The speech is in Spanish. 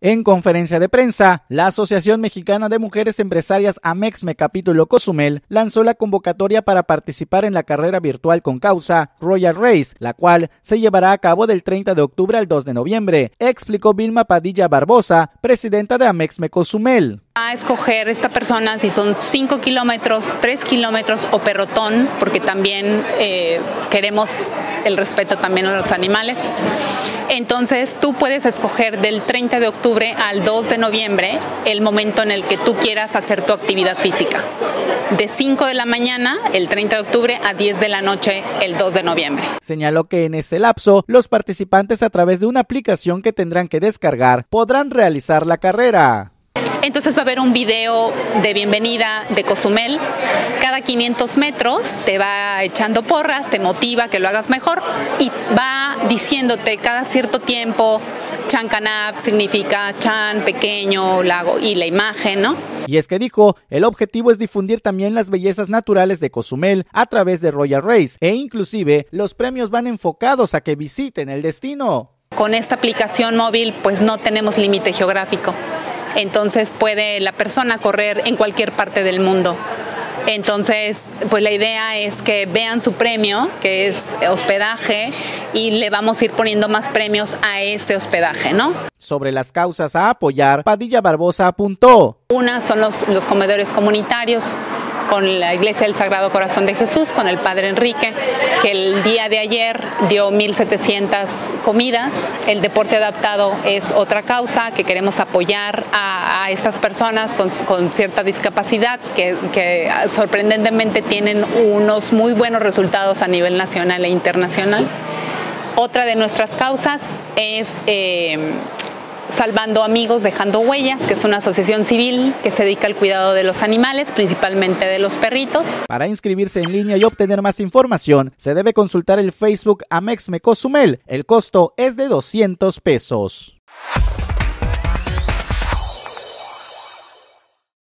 En conferencia de prensa, la Asociación Mexicana de Mujeres Empresarias AMEXME Capítulo Cozumel lanzó la convocatoria para participar en la carrera virtual con causa Royal Race, la cual se llevará a cabo del 30 de octubre al 2 de noviembre, explicó Vilma Padilla Barbosa, presidenta de AMEXME Cozumel. A escoger esta persona si son 5 kilómetros, 3 kilómetros o perrotón, porque también queremos el respeto también a los animales. Entonces tú puedes escoger del 30 de octubre al 2 de noviembre el momento en el que tú quieras hacer tu actividad física. De 5 de la mañana el 30 de octubre a 10 de la noche el 2 de noviembre. Señaló que en ese lapso los participantes a través de una aplicación que tendrán que descargar podrán realizar la carrera. Entonces va a haber un video de bienvenida de Cozumel. Cada 500 metros te va echando porras, te motiva que lo hagas mejor y va diciéndote cada cierto tiempo, Chan Canap significa Chan, pequeño, lago y la imagen, ¿no? Y es que dijo, el objetivo es difundir también las bellezas naturales de Cozumel a través de Royal Race e inclusive los premios van enfocados a que visiten el destino. Con esta aplicación móvil pues no tenemos límite geográfico. Entonces puede la persona correr en cualquier parte del mundo. Entonces, pues la idea es que vean su premio, que es hospedaje, y le vamos a ir poniendo más premios a ese hospedaje, ¿no? Sobre las causas a apoyar, Padilla Barbosa apuntó. Una son los comedores comunitarios, con la Iglesia del Sagrado Corazón de Jesús, con el Padre Enrique, que el día de ayer dio 1,700 comidas. El deporte adaptado es otra causa que queremos apoyar a estas personas con cierta discapacidad que sorprendentemente tienen unos muy buenos resultados a nivel nacional e internacional. Otra de nuestras causas es Salvando Amigos, Dejando Huellas, que es una asociación civil que se dedica al cuidado de los animales, principalmente de los perritos. Para inscribirse en línea y obtener más información, se debe consultar el Facebook AMEXME Cozumel. El costo es de 200 pesos.